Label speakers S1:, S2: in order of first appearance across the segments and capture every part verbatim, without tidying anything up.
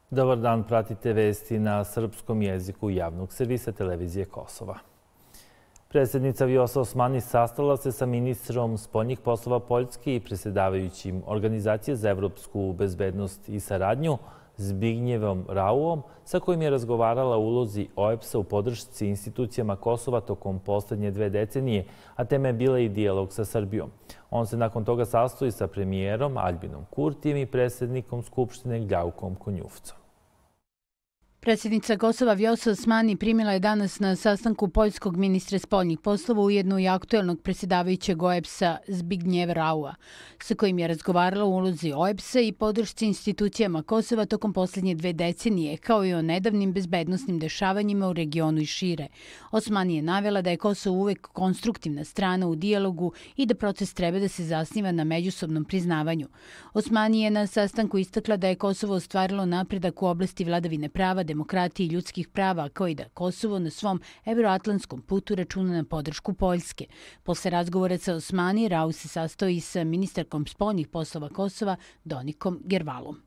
S1: Dobar dan, pratite vesti na srpskom jeziku javnog servisa televizije Kosova. Predsjednica Vjosa Osmani sastala se sa ministrom spoljnih poslova Poljske i predsjedavajućim Organizacije za evropsku bezbednost i saradnju Zbignjevom Rauom, sa kojim je razgovarala o ulozi O E B S A u podršci institucijama Kosova tokom posljednje dve decenije, a tema je bila i dijalog sa Srbijom. On se nakon toga sastoji sa premijerom Aljbinom Kurtijem i predsjednikom Skupštine Gljaukom Konjufcom.
S2: Predsjednica Kosova Vjosa Osmani primila je danas na sastanku poljskog ministra spoljnih poslova ujedno i aktuelnog predsjedavajućeg O E B S A Zbignjeva Raua, sa kojim je razgovarala o ulozi O E B S A i podršci institucijama Kosova tokom posljednje dve decenije, kao i o nedavnim bezbednosnim dešavanjima u regionu i šire. Osmani je navela da je Kosovo uvek konstruktivna strana u dijalogu i da proces treba da se zasniva na međusobnom priznavanju. Osmani je na sastanku istakla da je Kosovo ostvarilo napredak u oblasti vladavine prava, demokratije i ljudskih prava, kao i da Kosovo na svom evroatlantskom putu računa na podršku Poljske. Posle razgovora sa Osmani, Rau se sastoji sa ministarkom spoljnih poslova Kosova Donikom Gervalom.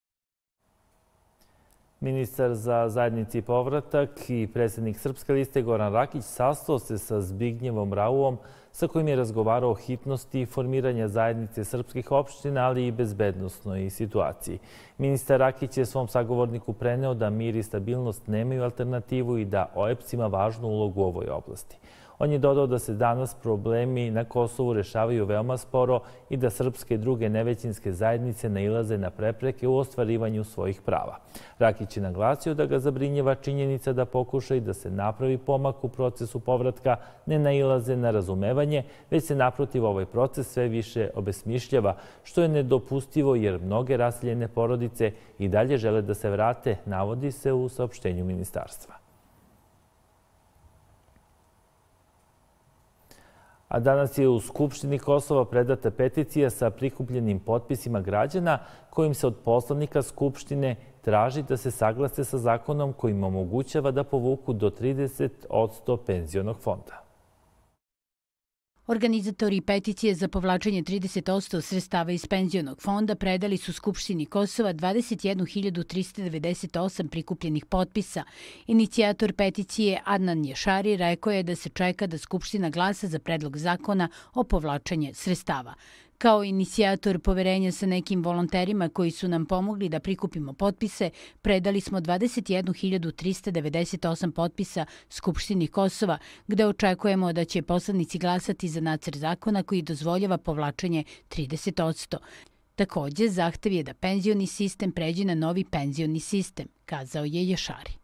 S1: Ministar za zajednici i povratak i predsjednik Srpske liste Goran Rakić sastao se sa Zbignjevom Rauom, sa kojim je razgovarao o hitnosti formiranja zajednice srpskih opština, ali i bezbednosnoj situaciji. Ministar Rakić je svom sagovorniku preneo da mir i stabilnost nemaju alternativu i da O E B S ima važnu ulogu u ovoj oblasti. On je dodao da se danas problemi na Kosovu rešavaju veoma sporo i da srpske i druge nevećinske zajednice nailaze na prepreke u ostvarivanju svojih prava. Rakić je naglasio da ga zabrinjava činjenica da pokušaj da se napravi pomak u procesu povratka ne nailaze na razumevanje, već se naprotiv ovaj proces sve više obesmišljava, što je nedopustivo jer mnoge raseljene porodice i dalje žele da se vrate, navodi se u saopštenju ministarstva. A danas je u Skupštini Kosova predata peticija sa prikupljenim potpisima građana kojim se od poslanika Skupštine traži da se saglase sa zakonom kojim omogućava da povuku do trideset posto penzionog fonda.
S2: Organizatori peticije za povlačenje trideset posto sredstava iz penzionog fonda predali su Skupštini Kosova dvadeset jednu hiljadu trista devedeset osam prikupljenih potpisa. Inicijator peticije Adnan Ješari rekao je da se čeka da Skupština glasa za predlog zakona o povlačenju sredstava. Kao inicijator poverenja sa nekim volonterima koji su nam pomogli da prikupimo potpise, predali smo dvadeset jednu hiljadu trista devedeset osam potpisa Skupštini Kosova, gde očekujemo da će poslanici glasati za nacrt zakona koji dozvoljava povlačenje trideset posto. Također, zahtev je da penzioni sistem pređe na novi penzioni sistem, kazao je Ješari.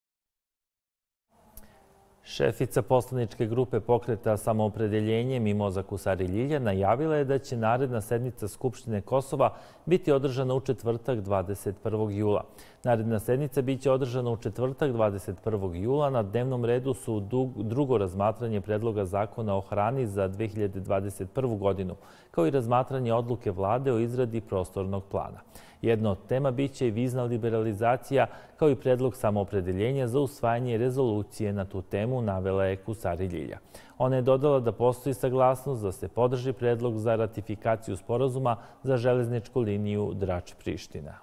S1: Šefica poslaničke grupe Pokreta Samoopredeljenje Mimoza Kusari Ljilja najavila je da će naredna sednica Skupštine Kosova biti održana u četvrtak dvadeset prvog jula. Naredna sednica biće održana u četvrtak dvadeset prvog jula. Na dnevnom redu su drugo razmatranje predloga zakona o hrani za dve hiljade dvadeset prvu godinu, kao i razmatranje odluke vlade o izradi prostornog plana. Jedna od tema biće i vizna liberalizacija, kao i predlog samoopredeljenja za usvajanje rezolucije na tu temu, navela je Kusari Ljilja. Ona je dodala da postoji saglasnost da se podrži predlog za ratifikaciju sporazuma za železničku liniju Drač-Priština.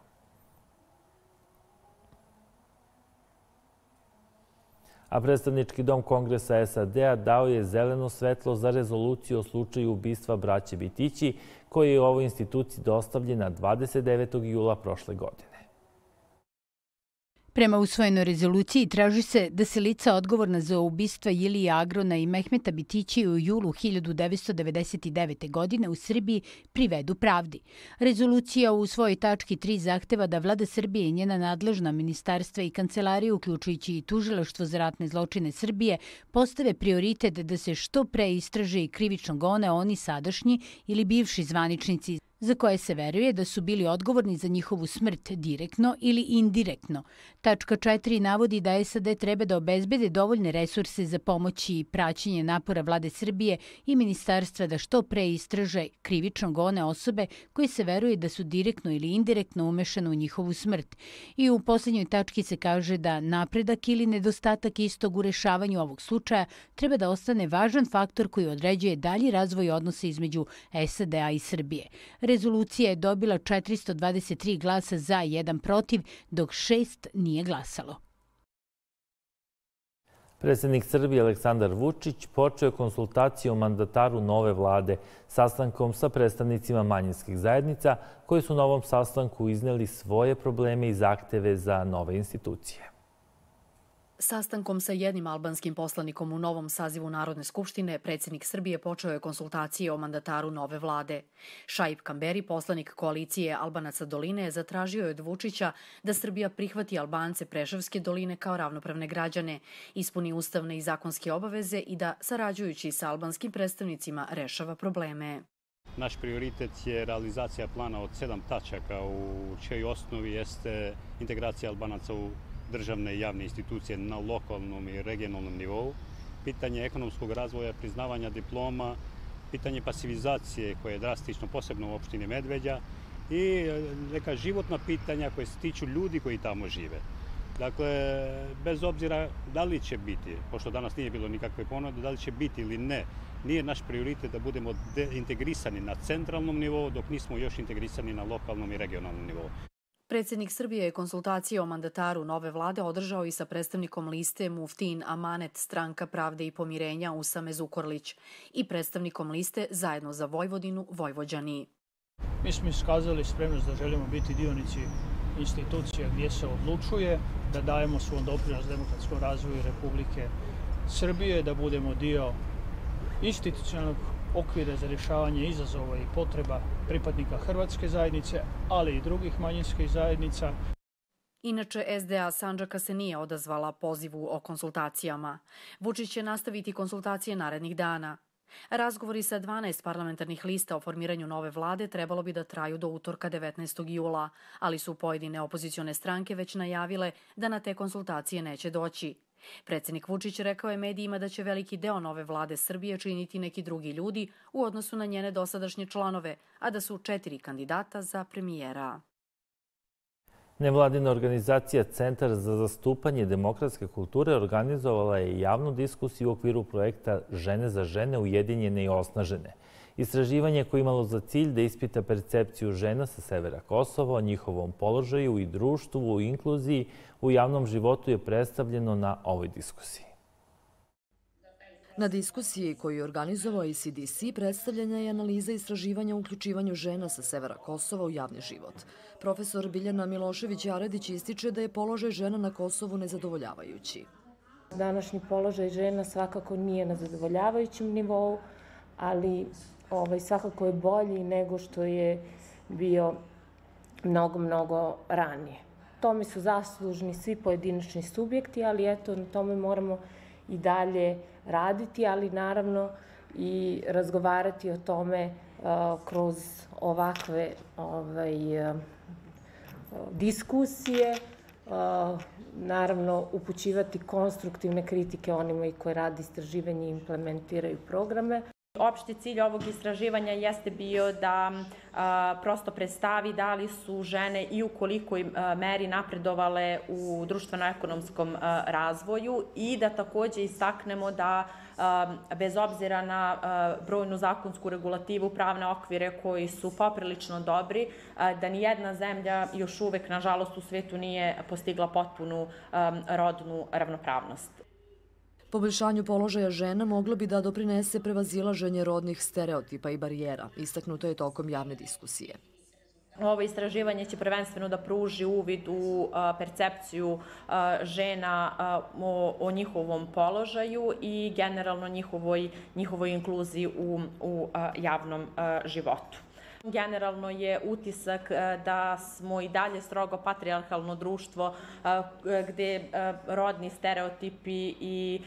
S1: A predstavnički dom Kongresa S A D-a dao je zeleno svetlo za rezoluciju o slučaju ubistva braće Bitići, koji je u ovoj instituciji dostavljena dvadeset devetog jula prošle godine.
S2: Prema usvojenoj rezoluciji traži se da se lica odgovorna za ubistva Ilije Agrona i Mehmeta Bitići u julu hiljadu devetsto devedeset devete. godine u Srbiji privedu pravdi. Rezolucija u svojoj tački tri zahteva da vlada Srbije i njena nadležna ministarstva i kancelarije, uključujući i Tužilaštvo za ratne zločine Srbije, postave prioritet da se što pre istraže i krivično gone oni sadašnji ili bivši zvaničnici za koje se veruje da su bili odgovorni za njihovu smrt direktno ili indirektno. Tačka četiri navodi da S A D treba da obezbede dovoljne resurse za pomoć i praćenje napora vlade Srbije i ministarstva da što pre istraže krivično gone osobe koje se veruje da su direktno ili indirektno umešane u njihovu smrt. I u posljednjoj tački se kaže da napredak ili nedostatak istog u rešavanju ovog slučaja treba da ostane važan faktor koji određuje dalji razvoj odnosa između S A D-a i Srbije. Rezolucija je dobila četiristo dvadeset tri glasa za i jedan protiv, dok šest nije glasalo.
S1: Predsjednik Srbije Aleksandar Vučić počeo je konsultaciju o mandataru nove vlade sastankom sa predstavnicima manjinskih zajednica koji su na ovom sastanku izneli svoje probleme i zahteve za nove institucije.
S3: Sastankom sa jednim albanskim poslanikom u novom sazivu Narodne skupštine, predsjednik Srbije počeo je konsultacije o mandataru nove vlade. Šaip Kamberi, poslanik koalicije Albanaca doline, zatražio je od Vučića da Srbija prihvati Albance Preševske doline kao ravnopravne građane, ispuni ustavne i zakonske obaveze i da, sarađujući sa albanskim predstavnicima, rešava probleme.
S4: Naš prioritet je realizacija plana od sedam tačaka u čijoj osnovi jeste integracija Albanaca u državne i javne institucije na lokalnom i regionalnom nivou, pitanje ekonomskog razvoja, priznavanja diploma, pitanje pasivizacije koje je drastično posebno u opštini Medveđa i neka životna pitanja koje se tiču ljudi koji tamo žive. Dakle, bez obzira da li će biti, pošto danas nije bilo nikakve ponude, da li će biti ili ne, nije naš prioritet da budemo integrisani na centralnom nivou dok nismo još integrisani na lokalnom i regionalnom nivou.
S3: Predsjednik Srbije je konsultacije o mandataru nove vlade održao i sa predstavnikom liste Muftin Amanet Stranka pravde i pomirenja Usame Zukorlić i predstavnikom liste Zajedno za Vojvodinu Vojvođani.
S5: Mi smo iskazali spremnost da želimo biti dionici institucija gdje se odlučuje, da dajemo svoj doprinos demokratskom razvoju Republike Srbije, da budemo dio institucionalnog okvira za rješavanje izazova i potreba pripadnika hrvatske zajednice, ali i drugih manjinskih zajednica.
S3: Inače, S D A Sandžaka se nije odazvala pozivu o konsultacijama. Vučić će nastaviti konsultacije narednih dana. Razgovori sa dvanaest parlamentarnih lista o formiranju nove vlade trebalo bi da traju do utorka devetnaestog jula, ali su pojedine opozicione stranke već najavile da na te konsultacije neće doći. Predsjednik Vučić rekao je medijima da će veliki deo nove vlade Srbije činiti neki drugi ljudi u odnosu na njene dosadašnje članove, a da su četiri kandidata za premijera.
S1: Nevladina organizacija Centar za zastupanje demokratske kulture organizovala je javnu diskusiju u okviru projekta Žene za žene ujedinjene i osnažene. Istraživanje koje je imalo za cilj da ispita percepciju žena sa severa Kosova o njihovom položaju i društvu u inkluziji u javnom životu je predstavljeno na ovoj diskusiji.
S6: Na diskusiji koju je organizovao A C D C predstavljena je analiza istraživanja o uključivanju žena sa severa Kosova u javni život. Profesor Biljana Milošević-Jaredić ističe da je položaj žena na Kosovu nezadovoljavajući.
S7: Današnji položaj žena svakako nije na zadovoljavajućem nivou, ali ovaj, svakako je bolji nego što je bio mnogo, mnogo ranije. Tome su zaslužni svi pojedinačni subjekti, ali eto, na tome moramo i dalje raditi, ali naravno i razgovarati o tome uh, kroz ovakve ovaj, uh, diskusije, uh, naravno upućivati konstruktivne kritike onima koji rade istraživanje i implementiraju programe.
S8: Opšti cilj ovog istraživanja jeste bio da a, prosto predstavi da li su žene i u kolikoj a, meri napredovale u društveno-ekonomskom a, razvoju i da takođe istaknemo da a, bez obzira na a, brojnu zakonsku regulativu, pravne okvire koji su poprilično dobri, a, da ni jedna zemlja još uvek, nažalost, u svetu nije postigla potpunu a, rodnu ravnopravnost.
S6: Poboljšanju položaja žena moglo bi da doprinese prevazilaženje rodnih stereotipa i barijera, istaknuto je tokom javne diskusije.
S8: Ovo istraživanje će prvenstveno da pruži uvid u a, percepciju a, žena a, o, o njihovom položaju i generalno njihovoj, njihovoj inkluziji u, u a, javnom a, životu. Generalno je utisak da smo i dalje strogo patrijarhalno društvo gde rodni stereotipi i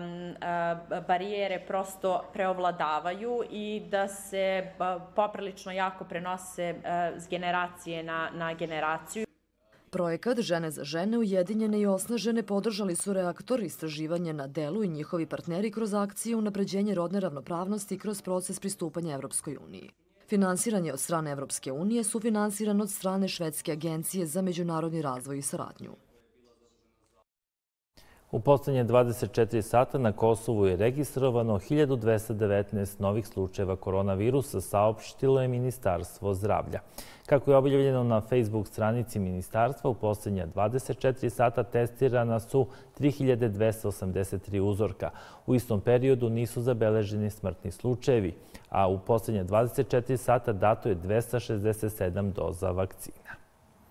S8: barijere prosto preovladavaju i da se poprilično jako prenose s generacije na, na generaciju.
S6: Projekat Žene za žene ujedinjene i osnažene podržali su Reaktor, istraživanje na delu i njihovi partneri kroz akcije unapređenje rodne ravnopravnosti kroz proces pristupanja Evropskoj uniji. Finansiranje od strane Evropske unije su finansirano od strane Švedske agencije za međunarodni razvoj i saradnju.
S1: U poslednje dvadeset četiri sata na Kosovu je registrovano hiljadu dvesta devetnaest novih slučajeva koronavirusa, saopštilo je Ministarstvo zdravlja. Kako je objavljeno na Facebook stranici Ministarstva, u poslednje dvadeset četiri sata testirana su tri hiljade dvesta osamdeset tri uzorka. U istom periodu nisu zabeleženi smrtni slučajevi, a u poslednje dvadeset četiri sata dato je dvesta šezdeset sedam doza vakcina.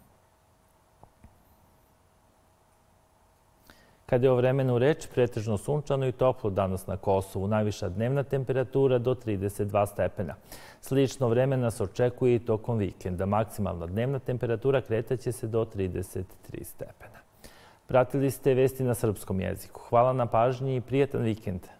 S1: Kada je o vremenu reč, pretežno sunčano i toplo danas na Kosovu. Najviša dnevna temperatura do trideset dva stepena. Slično vreme nas očekuje i tokom vikenda. Maksimalna dnevna temperatura kretaće se do trideset tri stepena. Pratili ste vesti na srpskom jeziku. Hvala na pažnji i prijetan vikend.